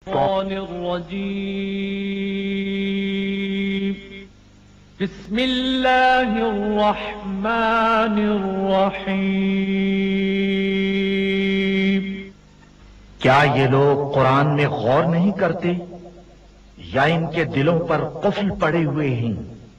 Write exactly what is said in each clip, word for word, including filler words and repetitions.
الشيطان الرجيم بسم الله الرحمن الرحيم کیا یہ لوگ قرآن میں غور نہیں کرتے یا ان کے دلوں پر قفل پڑے ہوئے ہیں؟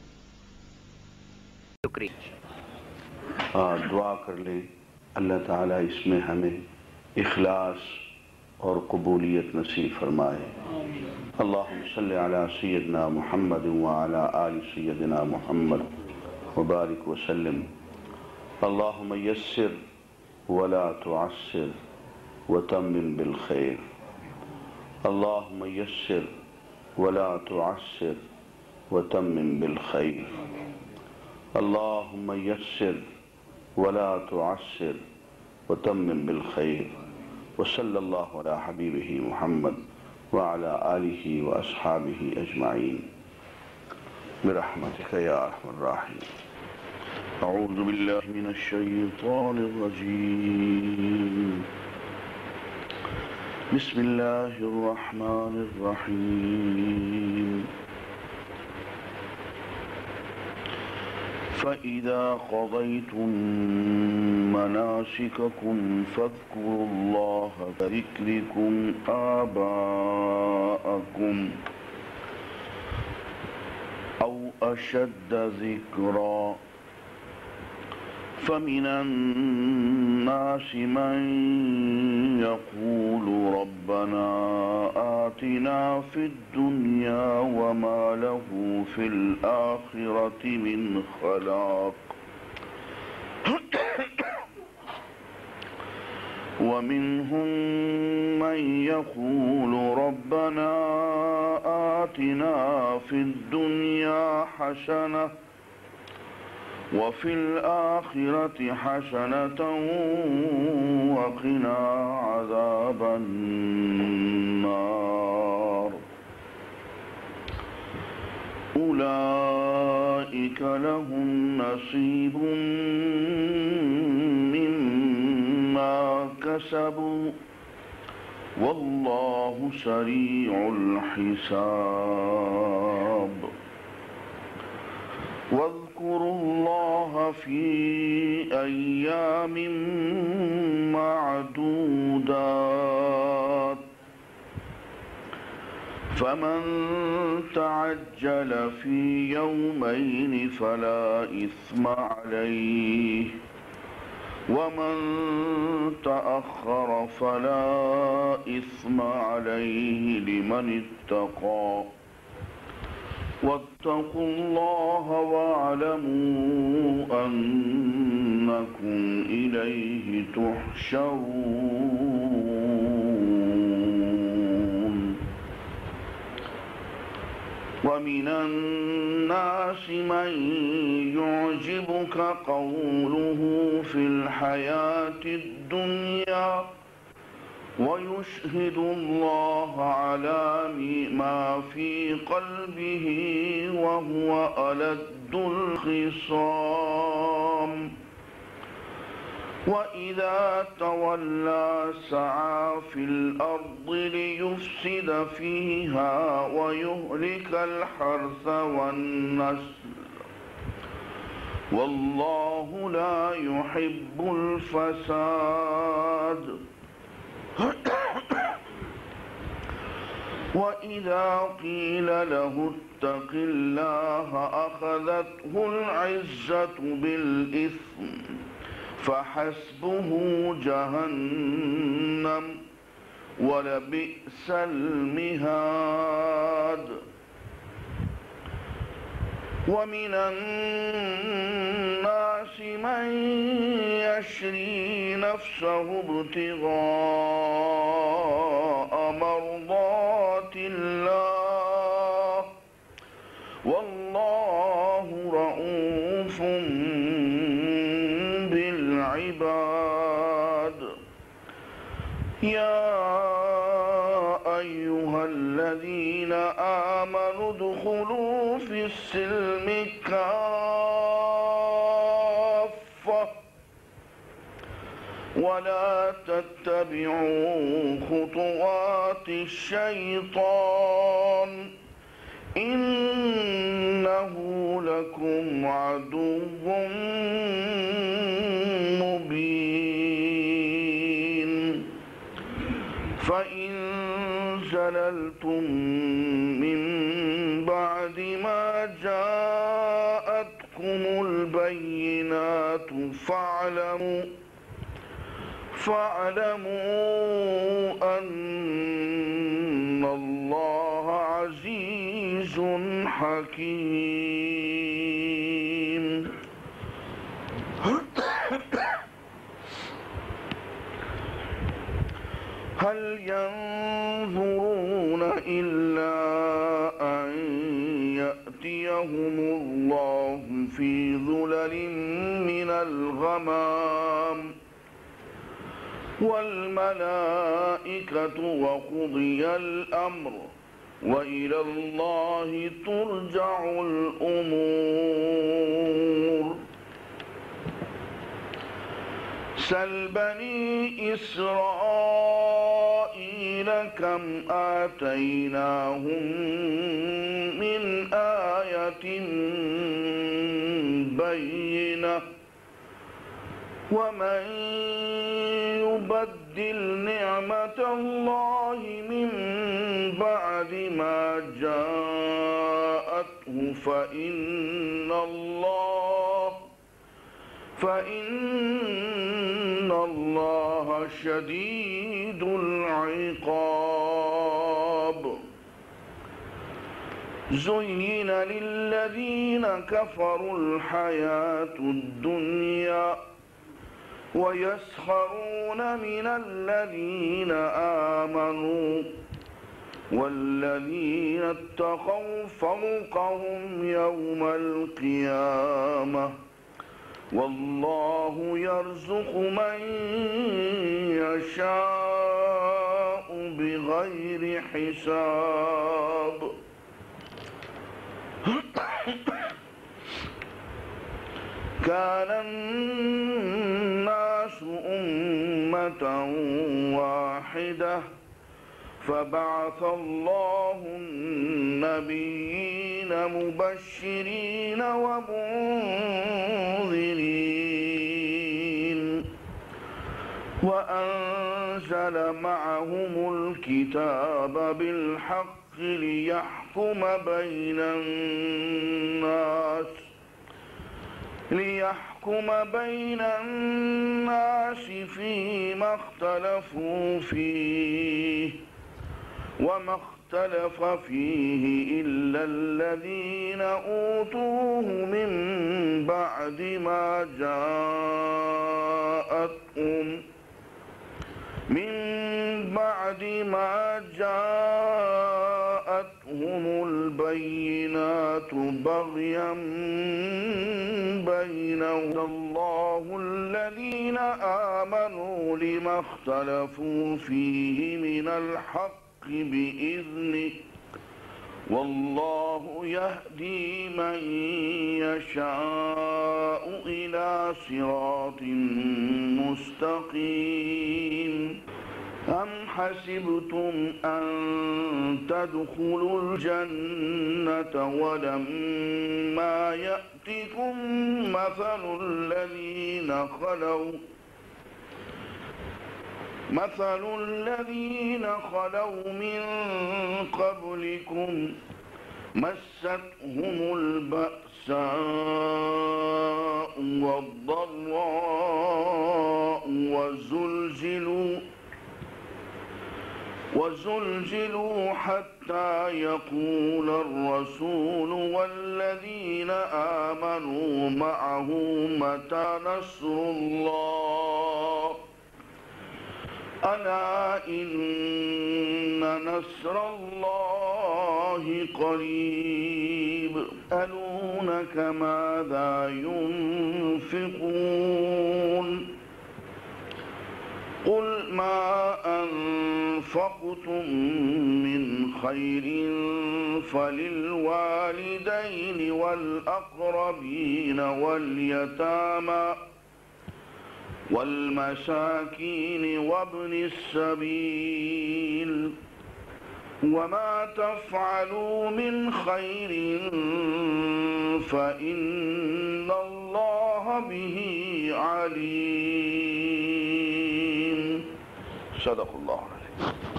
دعا کر لیں اللہ تعالیٰ اس میں ہمیں اخلاص اور قبولیت نصیب فرمائے. اللہم صلی علی سیدنا محمد وعلی آل سیدنا محمد وبارک وسلم. اللہم یسر ولا تعسر وتمم بالخیر. اللہم یسر ولا تعسر وتمم بالخیر. اللہم یسر ولا تعسر وتمم بالخیر. وصلی اللہ علی حبیبہ محمد وعلی آلہ واصحابہ اجمعین برحمتک یا ارحم الراحمین. اعوذ باللہ من الشیطان الرجیم. بسم اللہ الرحمن الرحیم. فَإِذَا قَضَيْتُم مَّنَاسِكَكُمْ فَاذْكُرُوا اللَّهَ كَذِكْرِكُمْ آبَاءَكُمْ أَوْ أَشَدَّ ذِكْرًا. فَمِنَ النَّاسِ مَن يَقُولُ رَبَّنَا آتِنَا فِي الدُّنْيَا وَمَا لَهُ فِي الْآخِرَةِ مِنْ خَلَاقٍ. وَمِنْهُمْ مَنْ يَقُولُ رَبَّنَا آتِنَا فِي الدُّنْيَا حَسَنَةً وَفِي الْآخِرَةِ حَسَنَةً وَقِنَا عَذَابَ النَّارِ. أُولَئِكَ لَهُمْ نَصِيبٌ مِّمَّا كَسَبُوا وَاللَّهُ سَرِيعُ الْحِسَابِ. واذكروا الله في أيام معدودات. فمن تعجل في يومين فلا إثم عليه ومن تأخر فلا إثم عليه لمن اتقى. واتقوا الله واعلموا أنكم إليه تحشرون. ومن الناس من يعجبك قوله في الحياة الدنيا ويشهد الله على ما في قلبه وهو ألد الخصام. وإذا تولى سعى في الأرض ليفسد فيها ويهلك الحرث والنسل والله لا يحب الفساد. وَإِذَا قِيلَ لَهُ اتَّقِ اللَّهَ أَخَذَتْهُ الْعِزَّةُ بِالْإِثْمِ فَحَسْبُهُ جَهَنَّمُ وَلَبِئْسَ الْمِهَادُ. وَمِنَ النَّاسِ مَن يَشْرِي نَفْسَهُ ابْتِغَاءَ مرضات الله والله رؤوف بالعباد. يا أيها الذين آمنوا ادخلوا في السلم كافة ولا تتبعوا خطوات الشيطان إنه لكم عدو مبين فإن زللتم من بعد ما جاءتكم البينات فاعلموا فاعلموا أن الله عزيز حكيم. هل ينظرون إلا أن يأتيهم الله في ظلل من الغمام والملائكة وقضي الأمر وإلى الله ترجع الأمور. سل بني إسرائيل كم آتيناهم من آية بينة ومن يبدل نعمة الله من بعد ما جاءته فإن الله فإن الله شديد العقاب. زين للذين كفروا الحياة الدنيا ويسخرون من الذين آمنوا والذين اتقوا فوقهم يوم القيامة والله يرزق من يشاء بغير حساب. كان الناس أمة واحدة فبعث الله النبيين مبشرين ومنذرين وأنزل معهم الكتاب بالحق ليحكم بين الناس ليحكم بين الناس فيما اختلفوا فيه وما اختلف فيه إلا الذين أوتوه من بعد ما جاءتهم من بعد ما جاءتهم البينات بغيا بينهم. الله الذين آمنوا لما اختلفوا فيه من الحق بإذنه والله يهدي من يشاء إلى صراط مستقيم. أم حسبتم أن تدخلوا الجنة ولما يأتكم مثل الذين خلوا مثل الذين خلوا من قبلكم مستهم البأساء والضراء وزلزلوا وزلزلوا حتى يقول الرسول والذين آمنوا معه متى نصر الله ألا إن نصر الله قريب. يسألونك ماذا ينفقون قل ما أنفقتم من خير فللوالدين والأقربين واليتامى والمساكين وابن السبيل وما تفعلوا من خير فإن الله به عليم صدق اللہ علیہ.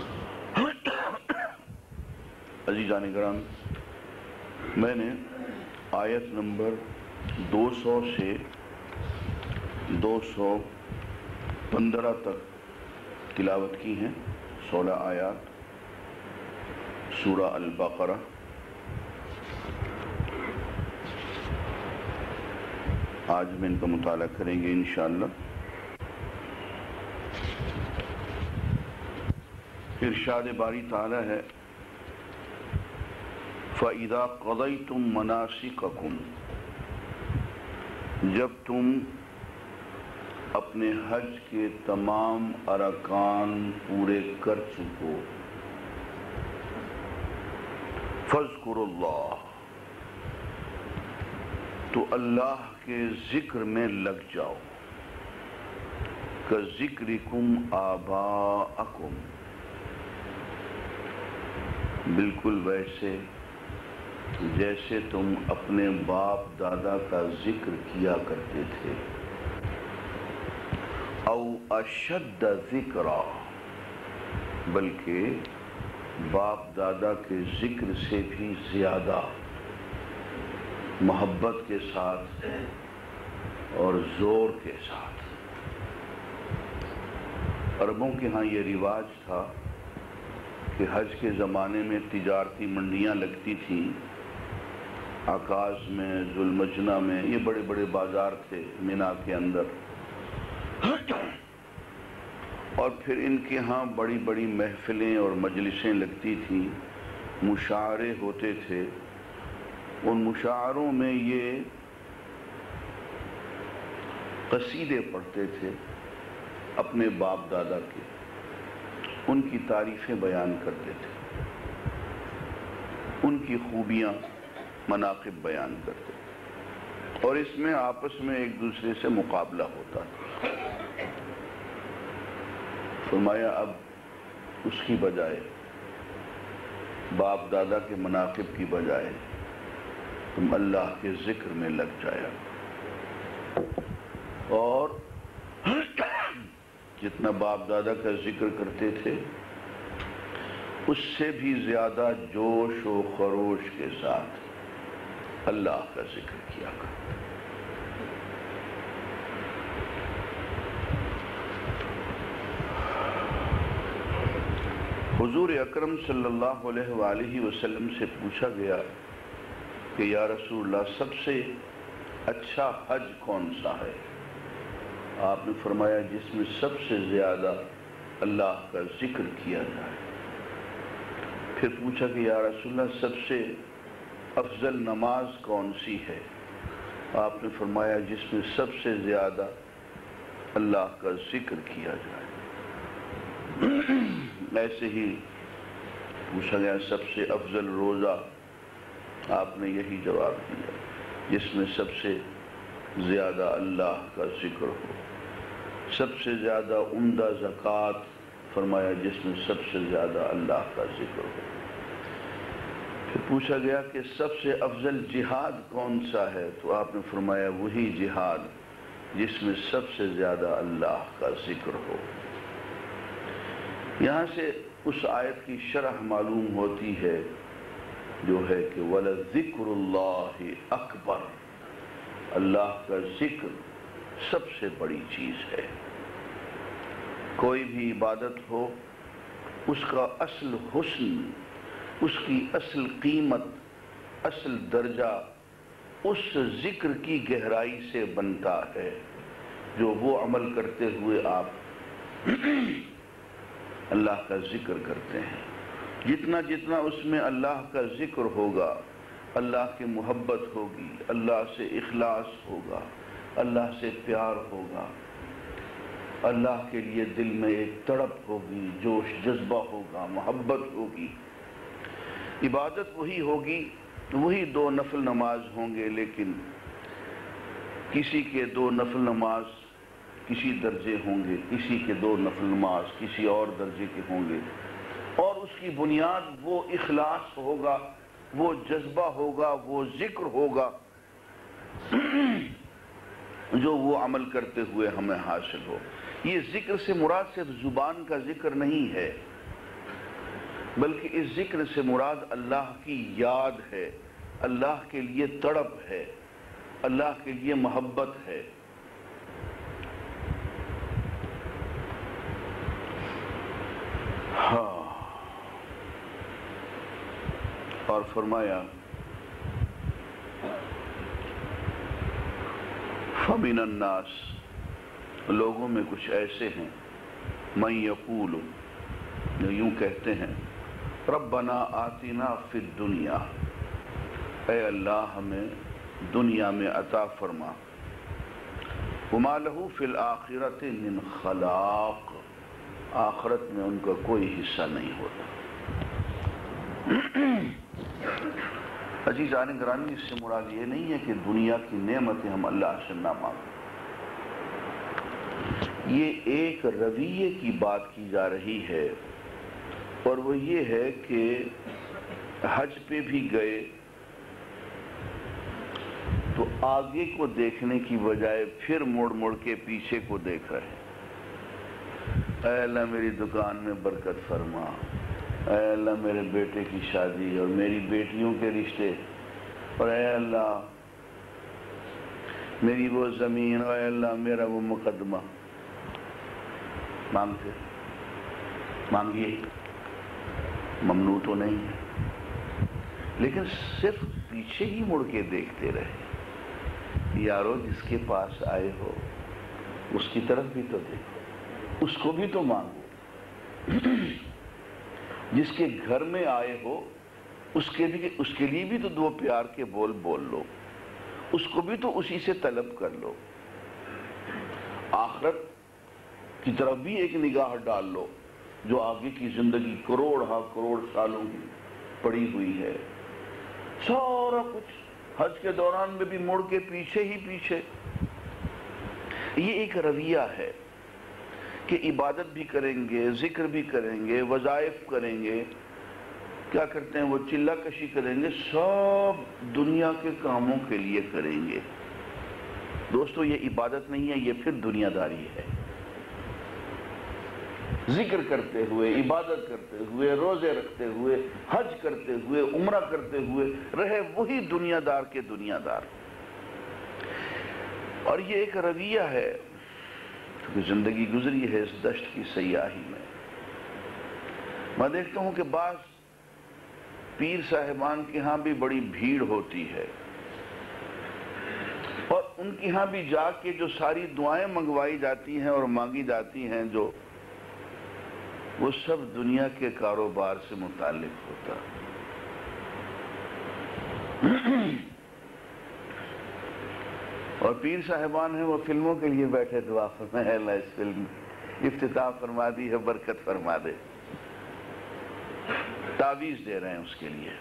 عزیزان کرام، میں نے آیت نمبر دو سو سے دو سو پندرہ تک تلاوت کی ہیں، سولہ آیات سورہ البقرہ. آج میں ان کا مطالعہ کریں گے انشاءاللہ. ارشاد باری تعالی ہے فَإِذَا قَضَيْتُم مَّنَاسِكَكُمْ، جب تم اپنے حج کے تمام ارکان پورے کر چکو، فَاذْكُرُوا اللَّهَ، تو اللہ کے ذکر میں لگ جاؤ. كَذِكْرِكُمْ آبَاءَكُمْ، بالکل ویسے جیسے تم اپنے باپ دادا کا ذکر کیا کرتے تھے. او اشد ذکرا، بلکہ باپ دادا کے ذکر سے بھی زیادہ محبت کے ساتھ اور زور کے ساتھ. عربوں کے ہاں یہ رواج تھا کہ حج کے زمانے میں تجارتی منڈیاں لگتی تھیں، آکاز میں، ذوالمجنہ میں، یہ بڑے بڑے بازار تھے مینا کے اندر. اور پھر ان کے ہاں بڑی بڑی محفلیں اور مجلسیں لگتی تھیں، مشاعرے ہوتے تھے. ان مشاعروں میں یہ قصیدے پڑھتے تھے اپنے باپ دادا کے، ان کی تعریفیں بیان کرتے تھے، ان کی خوبیاں مناقب بیان کرتے تھے، اور اس میں آپس میں ایک دوسرے سے مقابلہ ہوتا تھا. فرمایا اب اس کی بجائے، باپ دادا کے مناقب کی بجائے تم اللہ کے ذکر میں لگ جایا، اور جتنا باپ دادا کا ذکر کرتے تھے اس سے بھی زیادہ جوش و خروش کے ساتھ اللہ کا ذکر کیا کرتے. حضور اکرم صلی اللہ علیہ وآلہ وسلم سے پوچھا گیا کہ یا رسول اللہ سب سے اچھا حج کون سا ہے؟ آپ نے فرمایا جس میں سب سے زیادہ اللہ کا ذکر کیا جائے. پھر پوچھا کہ یا رسول اللہ سب سے افضل نماز کون سی ہے؟ آپ نے فرمایا جس میں سب سے زیادہ اللہ کا ذکر کیا جائے. ایسے ہی پوچھا گیا سب سے افضل روزہ، آپ نے یہی جواب دیا جس میں سب سے زیادہ اللہ کا ذکر ہو. سب سے زیادہ عمدہ زکوٰۃ، فرمایا جس میں سب سے زیادہ اللہ کا ذکر ہو. پھر پوچھا گیا کہ سب سے افضل جہاد کون سا ہے؟ تو آپ نے فرمایا وہی جہاد جس میں سب سے زیادہ اللہ کا ذکر ہو. یہاں سے اس آیت کی شرح معلوم ہوتی ہے جو ہے کہ وَلَذِكْرُ اللَّهِ أَكْبَرُ، اللہ کا ذکر سب سے بڑی چیز ہے. کوئی بھی عبادت ہو اس کا اصل حسن، اس کی اصل قیمت، اصل درجہ اس ذکر کی گہرائی سے بنتا ہے جو وہ عمل کرتے ہوئے آپ اللہ کا ذکر کرتے ہیں. جتنا جتنا اس میں اللہ کا ذکر ہوگا، اللہ کی محبت ہوگی، اللہ سے اخلاص ہوگا، اللہ سے پیار ہوگا، اللہ کے لیے دل میں ایک تڑپ ہوگی، جوش جذبہ ہوگا، محبت ہوگی. عبادت وہی ہوگی، وہی دو نفل نماز ہوں گے، لیکن کسی کے دو نفل نماز کسی درجے ہوں گے، کسی کے دو نفل نماز کسی اور درجے کے ہوں گے، اور اس کی بنیاد وہ اخلاص ہوگا، وہ جذبہ ہوگا، وہ ذکر ہوگا جو وہ عمل کرتے ہوئے ہمیں حاصل ہو۔ یہ ذکر سے مراد صرف زبان کا ذکر نہیں ہے، بلکہ اس ذکر سے مراد اللہ کی یاد ہے، اللہ کے لیے تڑپ ہے، اللہ کے لیے محبت ہے۔ ہاں، اور فرمایا فَمِنَ النَّاسِ، لوگوں میں کچھ ایسے ہیں، مَن یقول، جو یوں کہتے ہیں، ربنا آتنا فی الدنیا، اے اللہ ہمیں دنیا میں عطا فرما، وما لہ فی الآخرۃ من خلاق، آخرت میں ان کا کوئی حصہ نہیں ہوتا۔ عزیزان گرامی، اس سے مراد یہ نہیں ہے کہ دنیا کی نعمتیں ہم اللہ سے نہ مانگیں، یہ ایک رویے کی بات کی جا رہی ہے، اور وہ یہ ہے کہ حج پہ بھی گئے تو آگے کو دیکھنے کی بجائے پھر مڑ مڑ کے پیچھے کو دیکھ رہے ہیں۔ اے اللہ میری دکان میں برکت فرما، اے اللہ میرے بیٹے کی شادی اور میری بیٹیوں کے رشتے، اور اے اللہ میری وہ زمین، اور اے اللہ میرا وہ مقدمہ۔ مانگتے مانگیے، ممنوع تو نہیں ہے، لیکن صرف پیچھے ہی مڑ کے دیکھتے رہے۔ یارو جس کے پاس آئے ہو اس کی طرف بھی تو دیکھو، اس کو بھی تو مانگو۔ جس کے گھر میں آئے ہو اس کے بھی اس کے لیے بھی تو دو پیار کے بول بول لو، اس کو بھی تو اسی سے طلب کر لو۔ آخرت کی طرف بھی ایک نگاہ ڈال لو، جو آگے کی زندگی کروڑ ہاں کروڑ سالوں کی پڑی ہوئی ہے، سارا کچھ حج کے دوران میں بھی مڑ کے پیچھے ہی پیچھے۔ یہ ایک رویہ ہے کہ عبادت بھی کریں گے، ذکر بھی کریں گے، وظائف کریں گے، کیا کرتے ہیں وہ چلہ کشی کریں گے، سب دنیا کے کاموں کے لیے کریں گے۔ دوستو یہ عبادت نہیں ہے، یہ پھر دنیا داری ہے۔ ذکر کرتے ہوئے، عبادت کرتے ہوئے، روزے رکھتے ہوئے، حج کرتے ہوئے، عمرہ کرتے ہوئے رہے وہی دنیا دار کے دنیا دار۔ اور یہ ایک رویہ ہے کہ زندگی گزری ہے اس دشت کی سیاہی میں۔ میں دیکھتا ہوں کہ بعض پیر صاحبان کے ہاں بھی بڑی بھیڑ ہوتی ہے، اور ان کے ہاں بھی جا کے جو ساری دعائیں منگوائی جاتی ہیں اور مانگی جاتی ہیں، جو وہ سب دنیا کے کاروبار سے متعلق ہوتا۔ اور پیر صاحبان ہیں وہ فلموں کے لیے بیٹھے دعا فرمائے، اللہ اس فلم افتتاح فرما دی ہے، برکت فرما دے، تعویذ دے رہے ہیں اس کے لیے،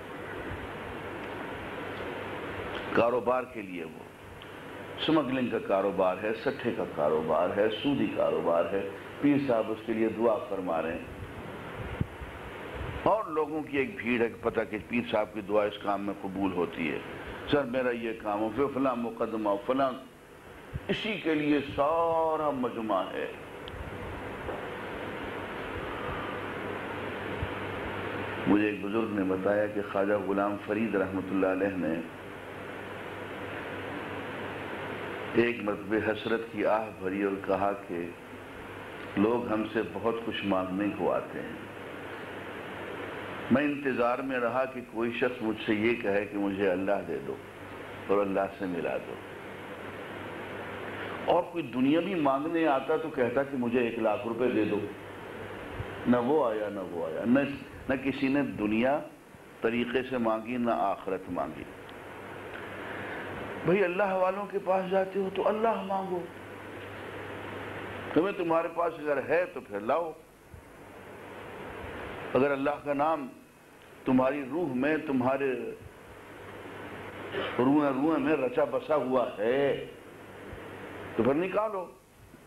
کاروبار کے لیے۔ وہ سمگلنگ کا کاروبار ہے، سٹھے کا کاروبار ہے، سودی کاروبار ہے، پیر صاحب اس کے لیے دعا فرما رہے ہیں۔ اور لوگوں کی ایک بھیڑ ہے کہ پتہ کہ پیر صاحب کی دعا اس کام میں قبول ہوتی ہے، سر میرا یہ کام ہو، پھر فلاں مقدمہ فلاں، اسی کے لیے سارا مجمع ہے۔ مجھے ایک بزرگ نے بتایا کہ خواجہ غلام فرید رحمۃ اللہ علیہ نے ایک مرتبہ حسرت کی آہ بھری اور کہا کہ لوگ ہم سے بہت کچھ مانگنے کو آتے ہیں، میں انتظار میں رہا کہ کوئی شخص مجھ سے یہ کہے کہ مجھے اللہ دے دو اور اللہ سے ملا دو، اور کوئی دنیا بھی مانگنے آتا تو کہتا کہ مجھے ایک لاکھ روپے دے دو۔ نہ وہ آیا نہ وہ آیا، نہ نہ کسی نے دنیا طریقے سے مانگی نہ آخرت مانگی۔ بھئی اللہ والوں کے پاس جاتے ہو تو اللہ مانگو، تمہیں تمہارے پاس اگر ہے تو پھر لاؤ۔ اگر اللہ کا نام تمہاری روح میں، تمہارے روح روح میں رچا بسا ہوا ہے تو پھر نکالو۔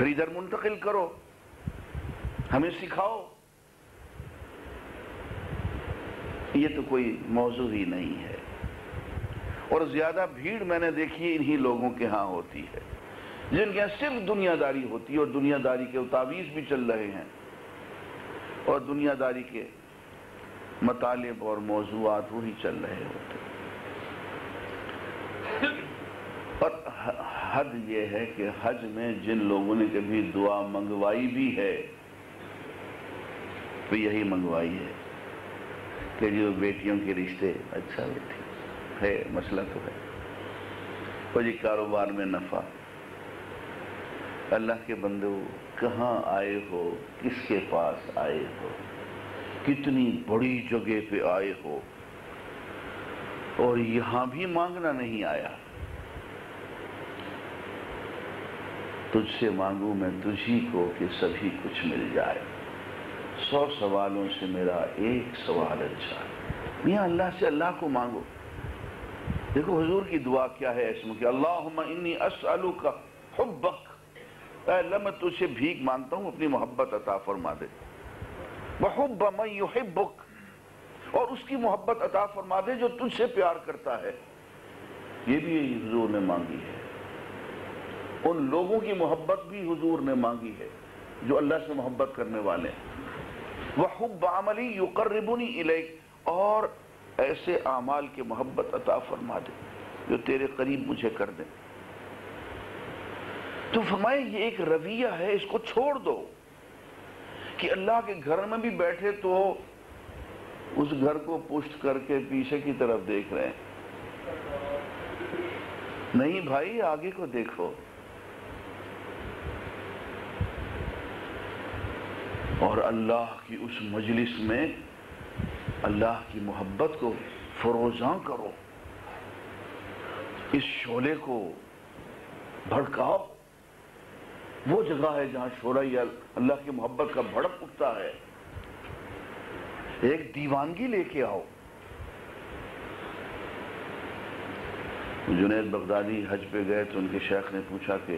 پھر ادھر منتقل کرو، ہمیں سکھاؤ۔ یہ تو کوئی موضوع ہی نہیں ہے، اور زیادہ بھیڑ میں نے دیکھی انہی لوگوں کے ہاں ہوتی ہے جن کے ہاں صرف دنیا داری ہوتی ہے، اور دنیا داری کے تعویذ بھی چل رہے ہیں، اور دنیا داری کے مطالب اور موضوعات وہی چل رہے ہوتے ہیں۔ اور حد یہ ہے کہ حج میں جن لوگوں نے کبھی دعا منگوائی بھی ہے تو یہی منگوائی ہے کہ جو بیٹیوں کے رشتے، اچھا بیٹی ہے، مسئلہ تو ہے، اور یہ کاروبار میں نفع۔ اللہ کے بندو، کہاں آئے ہو، کس کے پاس آئے ہو، کتنی بڑی جگہ پہ آئے ہو، اور یہاں بھی مانگنا نہیں آیا۔ تجھ سے مانگوں میں تجھی کو کہ سبھی کچھ مل جائے، سو سوالوں سے میرا ایک سوال اچھا ہے۔ میاں اللہ سے اللہ کو مانگو۔ دیکھو حضور کی دعا کیا ہے اس میں کہ اللہم انی اسألک حبک، اے اللہ میں تجھ سے بھیک مانگتا ہوں اپنی محبت عطا فرما دے، وحب من یحبک، اور اس کی محبت عطا فرما دے جو تجھ سے پیار کرتا ہے۔ یہ بھی حضور نے مانگی ہے، ان لوگوں کی محبت بھی حضور نے مانگی ہے جو اللہ سے محبت کرنے والے ہیں۔ وحب عملی یقربنی الیک، اور ایسے اعمال کی محبت عطا فرما دے جو تیرے قریب مجھے کر دیں۔ تو فرمائے یہ ایک رویہ ہے، اس کو چھوڑ دو کہ اللہ کے گھر میں بھی بیٹھے تو اس گھر کو پشت کر کے پیچھے کی طرف دیکھ رہے ہیں۔ نہیں بھائی، آگے کو دیکھو۔ اور اللہ کی اس مجلس میں اللہ کی محبت کو فروزاں کرو، اس شعلے کو بھڑکاؤ۔ وہ جگہ ہے جہاں شعلہ اللہ کی محبت کا بھڑک اٹھتا ہے۔ ایک دیوانگی لے کے آؤ۔ جنید بغدادی حج پہ گئے تو ان کے شیخ نے پوچھا کہ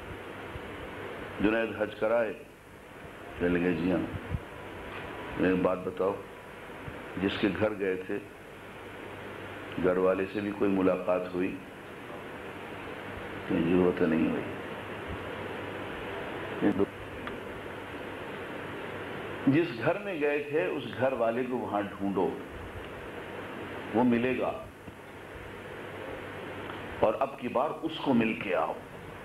جنید حج کرائے؟ کہنے لگے جی ہاں۔ ایک بات بتاؤ، جس کے گھر گئے تھے گھر والے سے بھی کوئی ملاقات ہوئی؟ ضرورت نہیں ہوئی۔ جس گھر میں گئے تھے اس گھر والے کو وہاں ڈھونڈو، وہ ملے گا، اور اب کی بار اس کو مل کے آؤ۔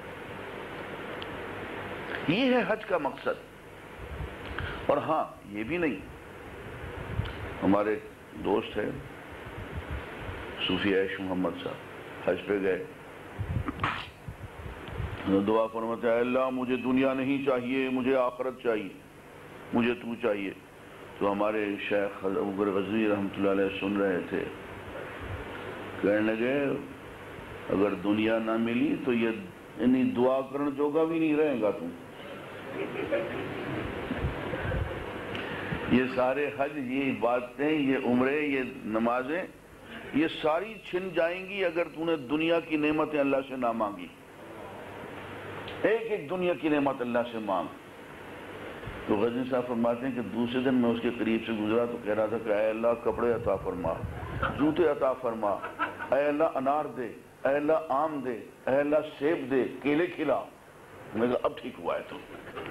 یہ ہے حج کا مقصد۔ اور ہاں یہ بھی نہیں، ہمارے دوست ہیں صوفی عیش محمد صاحب، حج پہ گئے، دعا فرماتے ہیں اللہ مجھے دنیا نہیں چاہیے، مجھے آخرت چاہیے، مجھے تو چاہیے۔ تو ہمارے شیخ ابو غزنوی رحمۃ اللہ علیہ سن رہے تھے، کہنے لگے اگر دنیا نہ ملی تو یہ یعنی دعا کرنے جوگا بھی نہیں رہے گا تم۔ یہ سارے حج، یہ باتیں، یہ عمرے، یہ نمازیں، یہ ساری چھن جائیں گی اگر تو نے دنیا کی نعمتیں اللہ سے نہ مانگی۔ ایک ایک دنیا کی نعمت اللہ سے مانگ۔ تو غزنوی صاحب فرماتے ہیں کہ دوسرے دن میں اس کے قریب سے گزرا تو کہہ رہا تھا کہ اے اللہ کپڑے عطا فرما، جوتے عطا فرما، اے اللہ انار دے، اے اللہ آم دے، اے اللہ سیب دے، کیلے کھلا۔ میں کہا اب ٹھیک ہوا ہے تو۔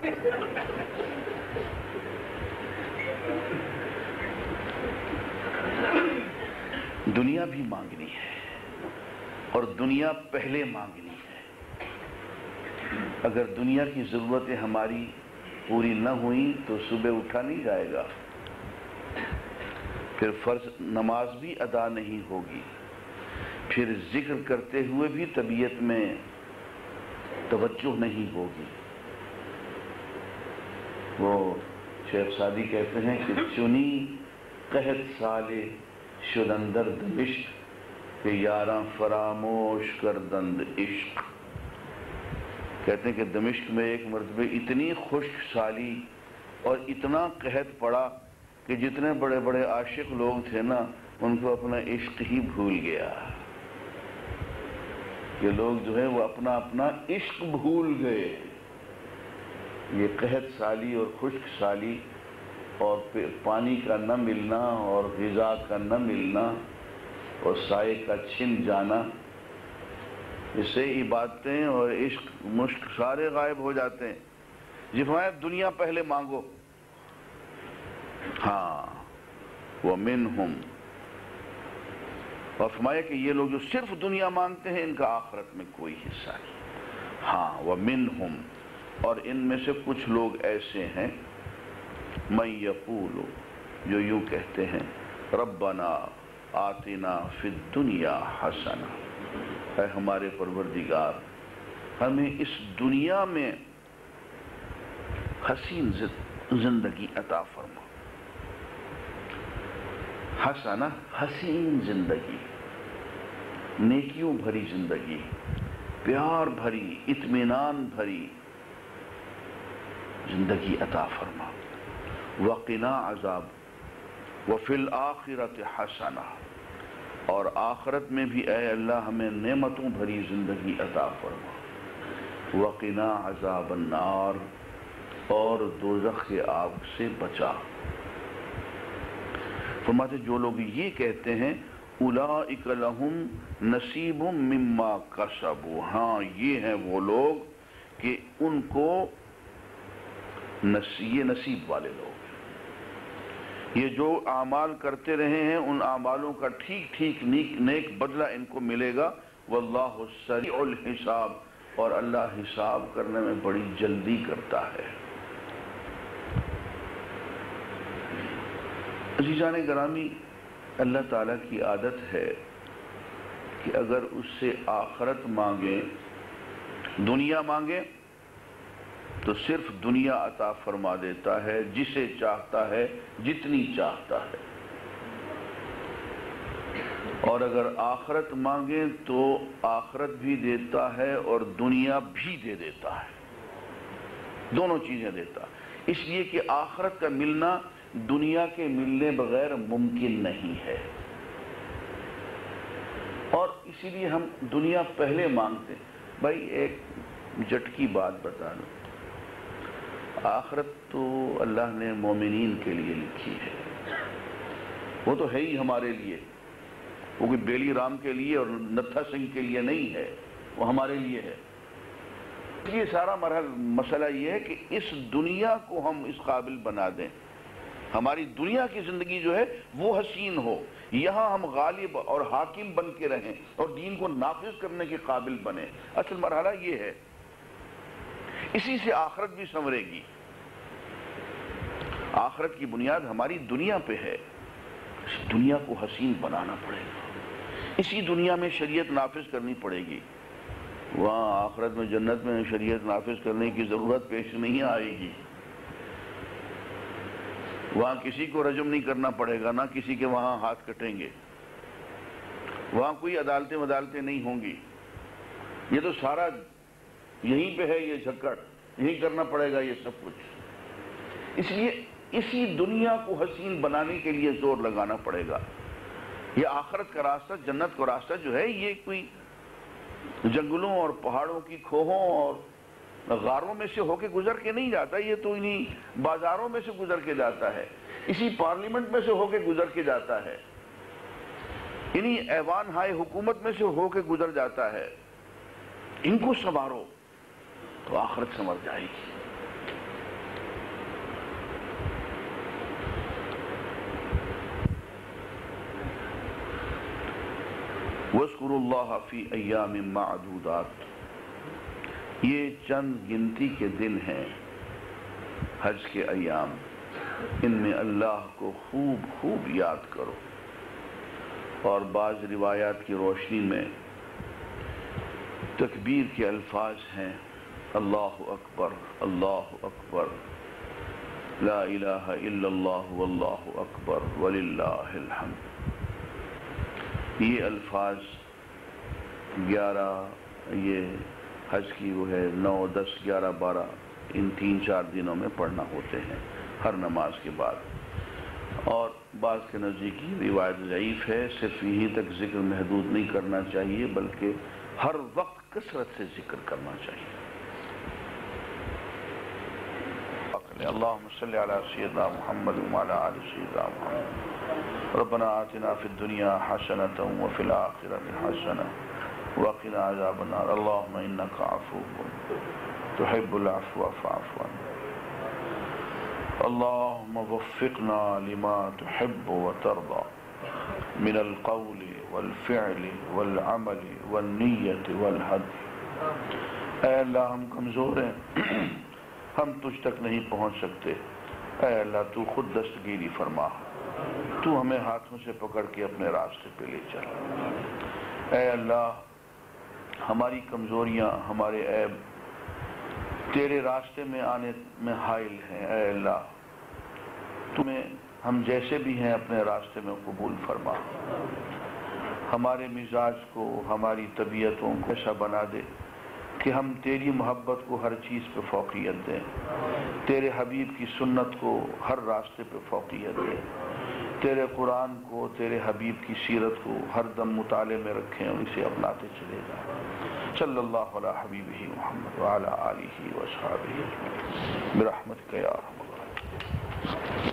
دنیا بھی مانگنی ہے، اور دنیا پہلے مانگنی ہے۔ اگر دنیا کی ضرورتیں ہماری پوری نہ ہوئیں تو صبح اٹھا نہیں جائے گا، پھر فرض نماز بھی ادا نہیں ہوگی، پھر ذکر کرتے ہوئے بھی طبیعت میں توجہ نہیں ہوگی۔ وہ شیخ سعدی کہتے ہیں کہ چنی قحط سالے شدندر دمشق کہ یاراں فراموش کردند عشق۔ کہتے ہیں کہ دمشق میں ایک مرتبہ اتنی خشک سالی اور اتنا قحط پڑا کہ جتنے بڑے بڑے عاشق لوگ تھے نا ان کو اپنا عشق ہی بھول گیا۔ یہ لوگ جو ہے وہ اپنا اپنا عشق بھول گئے۔ یہ قحط سالی اور خشک سالی اور پانی کا نہ ملنا اور غذا کا نہ ملنا اور سائے کا چھن جانا، اس سے عبادتیں اور عشق مشق سارے غائب ہو جاتے ہیں۔ جی فرمایا دنیا پہلے مانگو، ہاں وَمِنْهُمْ، اور فرمایا کہ یہ لوگ جو صرف دنیا مانگتے ہیں ان کا آخرت میں کوئی حصہ نہیں۔ ہاں وَمِنْهُمْ، اور ان میں سے کچھ لوگ ایسے ہیں مَن یقول، جو یوں کہتے ہیں ربنا آتنا فی الدنیا حسنہ، اے ہمارے پروردگار ہمیں اس دنیا میں حسین زندگی عطا فرما۔ حسنہ حسین زندگی، نیکیوں بھری زندگی، پیار بھری، اطمینان بھری زندگی عطا فرما۔ وقنا عذاب وفی الآخرۃ حسنہ، اور آخرت میں بھی اے اللہ ہمیں نعمتوں بھری زندگی عطا فرما۔ وقنا عذاب النار، اور دوزخ کے آگ سے بچا۔ فرماتے جو لوگ یہ کہتے ہیں اولئک لہم نصیب مما کسبوا، ہاں یہ ہیں وہ لوگ کہ ان کو یہ نصیب والے لوگ، یہ جو اعمال کرتے رہے ہیں ان اعمالوں کا ٹھیک ٹھیک نیک نیک بدلہ ان کو ملے گا۔ واللہ سریع الحساب، اور اللہ حساب کرنے میں بڑی جلدی کرتا ہے۔ عزیزان گرامی، اللہ تعالیٰ کی عادت ہے کہ اگر اس سے آخرت مانگیں، دنیا مانگیں تو صرف دنیا عطا فرما دیتا ہے، جسے چاہتا ہے جتنی چاہتا ہے، اور اگر آخرت مانگیں تو آخرت بھی دیتا ہے اور دنیا بھی دے دیتا ہے، دونوں چیزیں دیتا ہے، اس لیے کہ آخرت کا ملنا دنیا کے ملنے بغیر ممکن نہیں ہے، اور اسی لیے ہم دنیا پہلے مانگتے ہیں۔ بھائی ایک جھٹکی بات بتا دوں، آخرت تو اللہ نے مومنین کے لیے لکھی ہے، وہ تو ہے ہی ہمارے لیے، وہ کوئی بیلی رام کے لیے اور نتھا سنگھ کے لیے نہیں ہے، وہ ہمارے لیے ہے۔ یہ سارا مرحلہ مسئلہ یہ ہے کہ اس دنیا کو ہم اس قابل بنا دیں، ہماری دنیا کی زندگی جو ہے وہ حسین ہو، یہاں ہم غالب اور حاکم بن کے رہیں اور دین کو نافذ کرنے کے قابل بنیں۔ اصل مرحلہ یہ ہے، اسی سے آخرت بھی سنورے گی۔ آخرت کی بنیاد ہماری دنیا پہ ہے، اس دنیا کو حسین بنانا پڑے گا، اسی دنیا میں شریعت نافذ کرنی پڑے گی، وہاں آخرت میں جنت میں شریعت نافذ کرنے کی ضرورت پیش نہیں آئے گی، وہاں کسی کو رجم نہیں کرنا پڑے گا، نہ کسی کے وہاں ہاتھ کٹیں گے، وہاں کوئی عدالتیں عدالتیں نہیں ہوں گی، یہ تو سارا یہیں پہ ہے، یہ جھکڑ یہیں کرنا پڑے گا یہ سب کچھ۔ اس لیے اسی دنیا کو حسین بنانے کے لیے زور لگانا پڑے گا۔ یہ آخرت کا راستہ، جنت کا راستہ جو ہے، یہ کوئی جنگلوں اور پہاڑوں کی کھوہوں اور غاروں میں سے ہو کے گزر کے نہیں جاتا، یہ تو انہی بازاروں میں سے گزر کے جاتا ہے، اسی پارلیمنٹ میں سے ہو کے گزر کے جاتا ہے، انہی ایوان ہائے حکومت میں سے ہو کے گزر جاتا ہے۔ ان کو سنوارو تو آخرت سنور جائے گی۔ وَاذْكُرُوا اللَّهَ فِي أَيَّامٍ مَّعْدُودَاتٍ، یہ چند گنتی کے دن ہیں، حج کے ایام، ان میں اللہ کو خوب خوب یاد کرو۔ اور بعض روایات کی روشنی میں تکبیر کے الفاظ ہیں، اللہ اکبر اللہ اکبر، لا الہ الا اللہ واللہ اکبر وللہ الحمد۔ یہ الفاظ گیارہ، یہ حج کی وہ ہے نو دس گیارہ بارہ، ان تین چار دنوں میں پڑھنا ہوتے ہیں ہر نماز کے بعد۔ اور بعض کے نزدیک روایت ضعیف ہے، صرف یہیں تک ذکر محدود نہیں کرنا چاہیے بلکہ ہر وقت کثرت سے ذکر کرنا چاہیے۔ دیں. اللہم صلی علی سیدنا محمد وعلی آل سیدنا محمد. ربنا آتنا فی الدنیا حسنۃ وفی الآخرۃ حسنۃ وقنا عذاب النار. اللہم انک عفو تحب العفو فاعف عنا. اللہم وفقنا لما تحب وترضى من القول والفعل والعمل والنیت والحد. اے اللہ ہم کمزور ہیں، ہم تجھ تک نہیں پہنچ سکتے. اے اللہ تو خود دستگیری فرما، تو ہمیں ہاتھوں سے پکڑ کے اپنے راستے پہ لے چل. اے اللہ ہماری کمزوریاں، ہمارے عیب تیرے راستے میں آنے میں حائل ہیں. اے اللہ تمہیں ہم جیسے بھی ہیں اپنے راستے میں قبول فرما. ہمارے مزاج کو، ہماری طبیعتوں کو ایسا بنا دے کہ ہم تیری محبت کو ہر چیز پہ فوقیت دیں، تیرے حبیب کی سنت کو ہر راستے پہ فوقیت دیں، تیرے قرآن کو، تیرے حبیب کی سیرت کو ہر دم مطالعے میں رکھیں اور اسے اپناتے چلے جائیں. صلی اللہ علی حبیبہ محمد وعلی آلہ وصحبہ برحمتک یا ارحم الراحمین.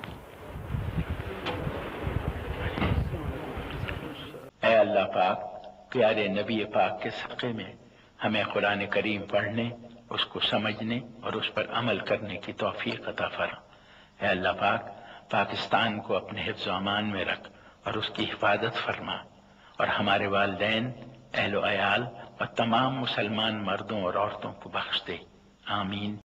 اے اللہ پاک، پیارے نبی پاک کے صدقے میں ہمیں قرآن کریم پڑھنے، اس کو سمجھنے اور اس پر عمل کرنے کی توفیق عطا فرما. اے اللہ پاک، پاکستان کو اپنے حفظ و امان میں رکھ اور اس کی حفاظت فرما، اور ہمارے والدین، اہل و عیال اور تمام مسلمان مردوں اور عورتوں کو بخش دے. آمین.